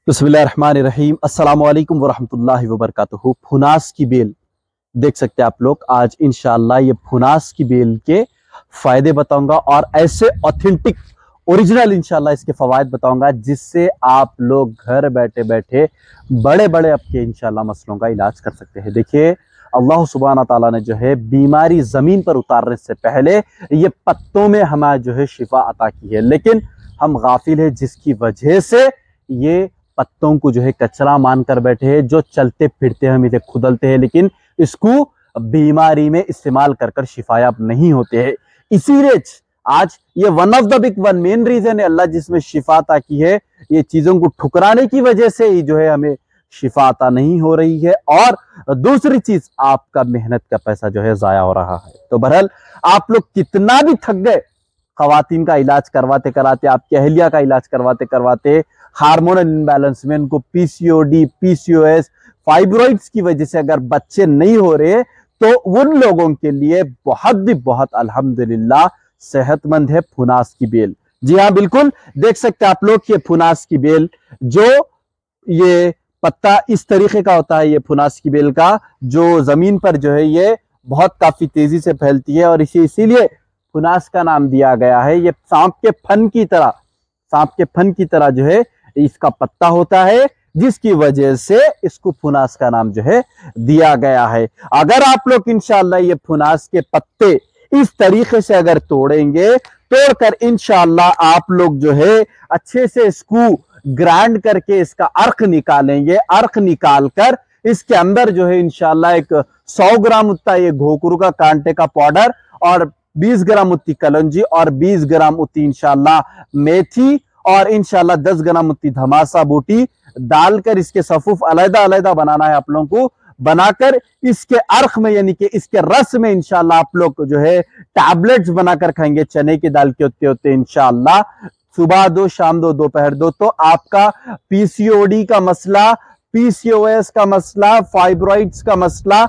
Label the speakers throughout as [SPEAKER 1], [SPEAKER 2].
[SPEAKER 1] बिस्मिल्लाहिर्रहमानिर्रहीम अस्सलामु अलैकुम वरहमतुल्लाहि वबरकातुहू। फुनास की बेल देख सकते हैं आप लोग। आज इंशाअल्लाह ये फुनास की बेल के फायदे बताऊंगा और ऐसे ऑथेंटिक ओरिजिनल इंशाअल्लाह इसके फवायद बताऊंगा जिससे आप लोग घर बैठे बैठे बड़े बड़े आपके इंशाअल्लाह मसलों का इलाज कर सकते हैं। देखिए, अल्लाह सुब्हाना ताला ने जो है बीमारी जमीन पर उतारने से पहले ये पत्तों में हमें जो है शिफा अता की है, लेकिन हम गाफिल है जिसकी वजह से ये पत्तों को जो है कचरा मानकर बैठे हैं। जो चलते फिरते हम इसे खुदलते हैं, लेकिन इसको बीमारी में इस्तेमाल कर कर शिफायाब नहीं होते हैं। इसीलिए आज ये one of the big one main reason है अल्लाह जिसमें शिफा अता की है। ये चीजों को ठुकराने की वजह से ही जो है हमें शिफा अता नहीं हो रही है, और दूसरी चीज आपका मेहनत का पैसा जो है जाया हो रहा है। तो बहरहाल आप लोग कितना भी थक गए, खवातीन का इलाज करवाते कराते, आपकी अहलिया का इलाज करवाते करवाते, हार्मोनल इम्बैलेंस में उनको पीसीओडी, पीसीओएस, फाइब्रॉइड्स की वजह से अगर बच्चे नहीं हो रहे, तो उन लोगों के लिए बहुत अल्हम्दुलिल्लाह सेहतमंद है फुनास की बेल। जी हाँ, बिल्कुल देख सकते हैं आप लोग ये फुनास की बेल, जो ये पत्ता इस तरीके का होता है। ये फुनास की बेल का जो जमीन पर जो है ये बहुत काफी तेजी से फैलती है और इसीलिए फुनास का नाम दिया गया है। ये सांप के फन की तरह जो है इसका पत्ता होता है, जिसकी वजह से इसको फुनास का नाम जो है दिया गया है। अगर आप लोग इंशाअल्लाह ये फुनास के पत्ते इस तरीके से अगर तोड़ेंगे, तोड़कर इंशाअल्लाह आप लोग जो है अच्छे से इसको ग्राइंड करके इसका अर्क निकालेंगे। अर्क निकाल कर इसके अंदर जो है इंशाअल्लाह एक 100 ग्राम उतना ये घोकरू का कांटे का पाउडर और 20 ग्राम उतनी कलौंजी और 20 ग्राम उतनी इंशाअल्लाह मेथी और इंशाअल्लाह 10 ग्राम उतनी धमासा बूटी डालकर इसके सफूफ अलग-अलग बनाना है आप लोगों को। बनाकर इसके अर्क में यानी कि इसके रस में इंशाअल्लाह आप लोग जो है टैबलेट्स बनाकर खाएंगे। चने की दाल के होते इंशाअल्लाह, सुबह दो, शाम दो, दोपहर दो, तो आपका पीसीओडी का मसला, पीसीओएस का मसला, फाइब्रॉइड्स का मसला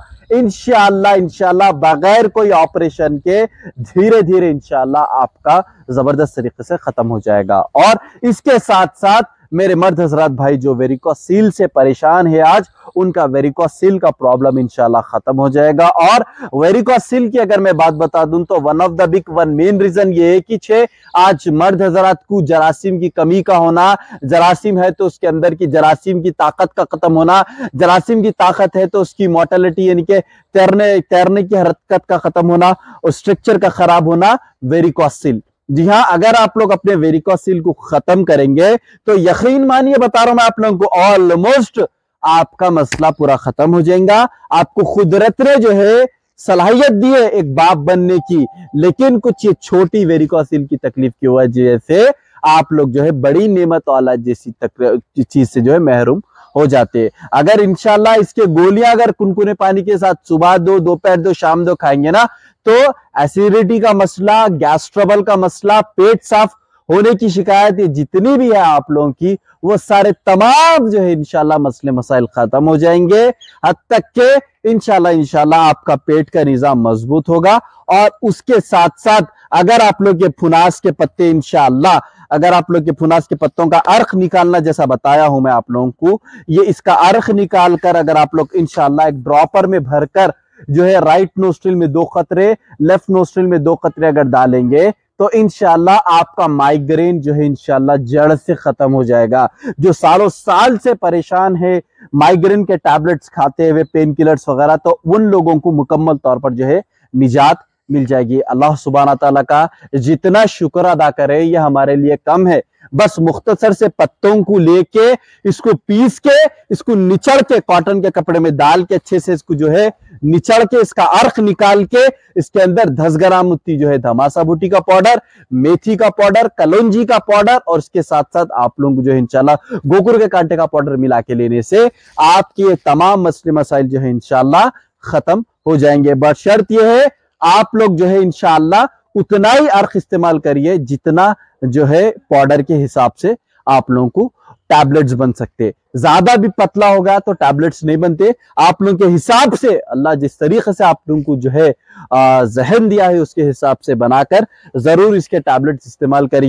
[SPEAKER 1] इंशाअल्लाह बगैर कोई ऑपरेशन के धीरे धीरे इंशाअल्लाह आपका जबरदस्त तरीके से खत्म हो जाएगा। और इसके साथ साथ मेरे मर्द हजरात भाई जो वेरिकोसील से परेशान है, आज उनका वेरिकोसील का प्रॉब्लम इंशाअल्लाह खत्म हो जाएगा। और वेरिकोसील की अगर मैं बात बता दूं तो one of the big one main reason ये है कि आज मर्द हजरात को जरासीम की कमी का होना, जरासीम है तो उसके अंदर की जरासीम की ताकत का खत्म होना, जरासीम की ताकत है तो उसकी मोर्टेलिटी यानी कि तैरने की हरकत का खत्म होना और स्ट्रक्चर का खराब होना, वेरिकोसील। जी हाँ, अगर आप लोग अपने वेरिकोसील को खत्म करेंगे तो यकीन मानिए बता रहा हूं मैं आप लोगों को, ऑलमोस्ट आपका मसला पूरा खत्म हो जाएगा। आपको खुदरत ने जो है सलाहियत दी है एक बाप बनने की, लेकिन कुछ ये छोटी वेरिकोसील की तकलीफ की वजह से आप लोग जो है बड़ी नेमत औलाद जैसी चीज से जो है महरूम हो जाते हैं। अगर इंशाल्लाह इसके गोलियां अगर कुनकुने पानी के साथ सुबह दो, दोपहर दो, शाम दो खाएंगे ना, तो एसिडिटी का मसला, गैस ट्रबल का मसला, पेट साफ होने की शिकायत ये जितनी भी है आप लोगों की, वो सारे तमाम जो है इंशाल्लाह मसले मसाइल खत्म हो जाएंगे। हद तक के इंशाल्लाह आपका पेट का निजाम मजबूत होगा। और उसके साथ साथ अगर आप लोग ये फुनास के पत्ते इंशाल्लाह, अगर आप लोग के फुनास के पत्तों का अर्क निकालना जैसा बताया हूं मैं आप लोगों को, ये इसका अर्क निकाल कर अगर आप लोग इंशाल्लाह एक ड्रॉपर में भरकर जो है राइट नोस्ट्रिल में 2 कतरे, लेफ्ट नोस्ट्रिल में 2 कतरे अगर डालेंगे, तो इंशाल्लाह आपका माइग्रेन जो है इंशाल्लाह जड़ से खत्म हो जाएगा। जो सालों साल से परेशान है माइग्रेन के टैबलेट्स खाते हुए, पेन किलर्स वगैरह, तो उन लोगों को मुकम्मल तौर पर जो है निजात मिल जाएगी। अल्लाह सुब्हाना ताला का जितना शुक्र अदा करे ये हमारे लिए कम है। बस मुख्तसर से पत्तों को लेके इसको पीस के, इसको निचड़ के, कॉटन के कपड़े में डाल के अच्छे से इसको जो है निचड़ के, इसका अर्क निकाल के इसके अंदर 10 ग्राम उतनी जो है धमासा बूटी का पाउडर, मेथी का पाउडर, कलौंजी का पाउडर और इसके साथ साथ आप लोगों को जो है इंशाल्लाह गोकुर के कांटे का पाउडर मिला के लेने से आपके ये तमाम मसले मसाइल जो है इंशाल्लाह खत्म हो जाएंगे। बस शर्त यह है आप लोग जो है इंशाअल्लाह उतना ही अर्क इस्तेमाल करिए जितना जो है पाउडर के हिसाब से आप लोगों को टैबलेट्स बन सकते। ज्यादा भी पतला होगा तो टैबलेट्स नहीं बनते। आप लोगों के हिसाब से अल्लाह जिस तरीके से आप लोगों को जो है जहन दिया है उसके हिसाब से बनाकर जरूर इसके टैबलेट्स इस्तेमाल करिए।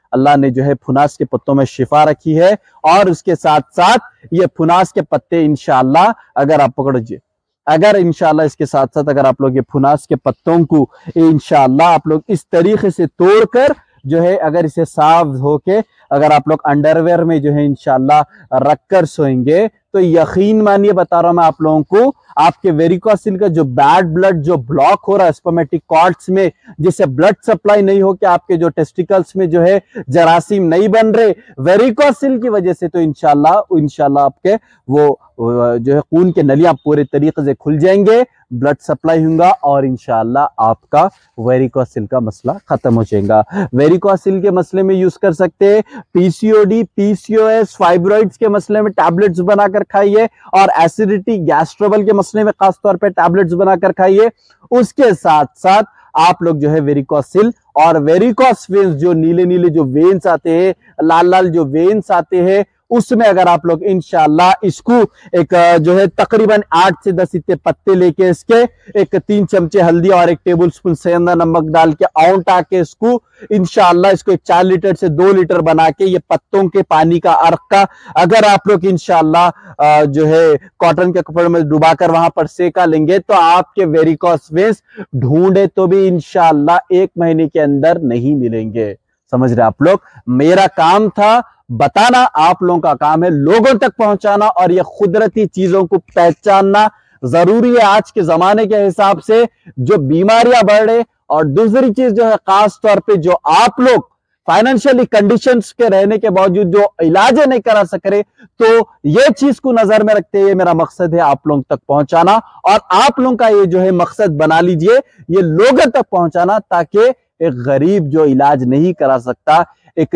[SPEAKER 1] अल्लाह ने जो है फुनास के पत्तों में शिफा रखी है। और उसके साथ साथ ये फुनास के पत्ते इंशाअल्लाह अगर आप पकड़िए, अगर इंशाअल्लाह इसके साथ साथ अगर आप लोग ये फुनास के पत्तों को इंशाअल्लाह आप लोग इस तरीके से तोड़कर जो है अगर इसे साफ होके अगर आप लोग अंडरवेयर में जो है इंशाअल्लाह रखकर सोएंगे तो यकीन मानिए बता रहा हूं मैं आप लोगों को, आपके वेरिकोसिल का जो बैड ब्लड जो ब्लॉक हो रहा है स्पर्मेटिक कॉर्ड्स में, जिससे ब्लड सप्लाई नहीं हो के आपके जो टेस्टिकल्स में जो है जरासीम नहीं बन रहे वेरिकोसिल की वजह से, तो इंशाल्लाह आपके वो जो है खून के नलियां पूरे तरीके से खुल जाएंगे, ब्लड सप्लाई होगा और इंशाअल्लाह आपका वेरिकोसिल का मसला खत्म हो जाएगा। वेरिकोसिल के मसले में यूज कर सकते हैं, पीसीओडी, पीसीओएस, फाइब्रॉइड्स के मसले में टैबलेट्स बनाकर खाइए और एसिडिटी, गैस ट्रबल के मसले में खासतौर पे टैबलेट्स बनाकर खाइए। उसके साथ साथ आप लोग जो है वेरिकोसिल और वेरिकोस वेन्स, जो नीले नीले जो वेन्स आते हैं, लाल लाल जो वेन्स आते हैं, उसमें अगर आप लोग इंशाल्लाह इसको एक जो है तकरीबन 8 से 10 इतने पत्ते लेके इसके एक 3 चमचे हल्दी और 1 टेबल स्पून सेंधा नमक डाल के औंटा के इसको इंशाल्लाह इसको 4 लीटर से 2 लीटर बना के ये पत्तों के पानी का अर्क का अगर आप लोग इंशाल्लाह जो है कॉटन के कपड़े में डुबाकर वहां पर सेका लेंगे तो आपके वेरिकोस वेन्स ढूंढे तो भी इंशाल्लाह 1 महीने के अंदर नहीं मिलेंगे। समझ रहे आप लोग? मेरा काम था बताना, आप लोगों का काम है लोगों तक पहुंचाना और ये कुदरती चीजों को पहचानना जरूरी है आज के जमाने के हिसाब से जो बीमारियां बढ़ रहे। और दूसरी चीज जो है खास तौर पे जो आप लोग फाइनेंशियली कंडीशंस के रहने के बावजूद जो इलाज नहीं करा सक रहे, तो ये चीज को नजर में रखते हुए मेरा मकसद है आप लोगों तक पहुंचाना और आप लोगों का ये जो है मकसद बना लीजिए ये लोगों तक पहुंचाना, ताकि एक गरीब जो इलाज नहीं करा सकता, एक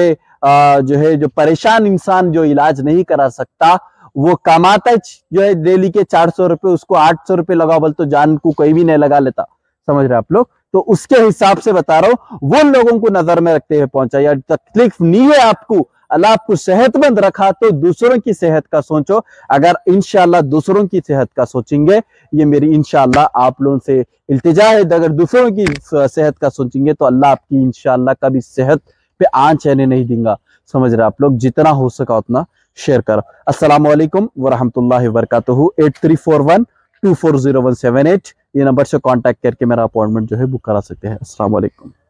[SPEAKER 1] जो परेशान इंसान जो इलाज नहीं करा सकता, वो कमाता जो है डेली के 400 रुपए, उसको 800 रुपए लगा बोल तो जान को कोई भी नहीं लगा लेता। समझ रहे आप लोग? तो उसके हिसाब से बता रहा हूं, वो लोगों को नजर में रखते हुए पहुंचाइए। तकलीफ नहीं है आपको, अल्लाह आपको सेहतमंद रखा तो दूसरों की सेहत का सोचो। अगर इंशाल्लाह दूसरों की सेहत का सोचेंगे, ये मेरी इंशाल्लाह आप लोगों से इल्तिजा है, अगर दूसरों की सेहत का सोचेंगे तो अल्लाह आपकी इंशाल्लाह कभी सेहत पे आंच आने नहीं देगा। समझ रहे आप लोग? जितना हो सका उतना शेयर करो। अस्सलाम वालेकुम वरहमतुल्लाहि वबरकातुहू। 8341240178 ये नंबर से कांटेक्ट करके मेरा अपॉइंटमेंट जो है बुक करा सकते हैं। अस्सलाम वालेकुम।